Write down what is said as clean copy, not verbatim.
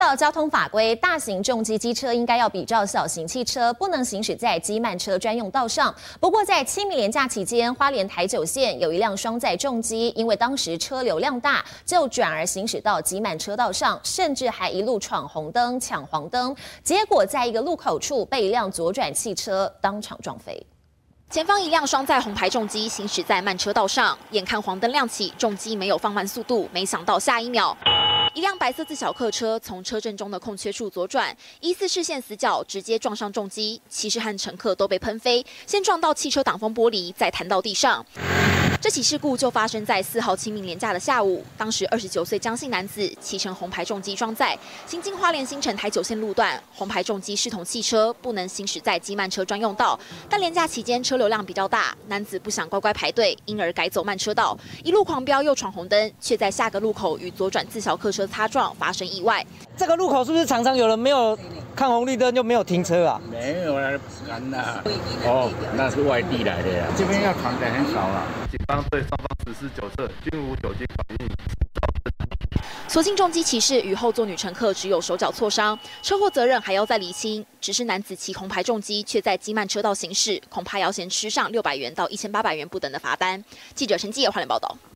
到交通法规，大型重机机车应该要比照小型汽车，不能行驶在机慢车专用道上。不过，在清明连假期间，花莲台九线有一辆双载重机，因为当时车流量大，就转而行驶到机慢车道上，甚至还一路闯红灯、抢黄灯，结果在一个路口处被一辆左转汽车当场撞飞。 前方一辆双载红牌重机行驶在慢车道上，眼看黄灯亮起，重机没有放慢速度，没想到下一秒，一辆白色自小客车从车阵中的空缺处左转，疑似视线死角，直接撞上重机，骑士和乘客都被喷飞，先撞到汽车挡风玻璃，再弹到地上。 这起事故就发生在4号清明连假的下午。当时29岁江姓男子骑乘红牌重机装载，行经花莲新城台九线路段，红牌重机视同汽车，不能行驶在机慢车专用道。但连假期间车流量比较大，男子不想乖乖排队，因而改走慢车道，一路狂飙又闯红灯，却在下个路口与左转自小客车擦撞，发生意外。 这个路口是不是常常有人没有看红绿灯就没有停车啊？ 没有啦，难啦。哦，那是外地来的呀，这边要闯的很少啦。 警方对双方实施酒测，均无酒精反应。 所幸重机骑士与后座女乘客只有手脚挫伤，车祸责任还要再厘清。只是男子骑红牌重机却在机慢车道行驶，恐怕要先吃上600元到1800元不等的罚单。记者陈基友花莲报道。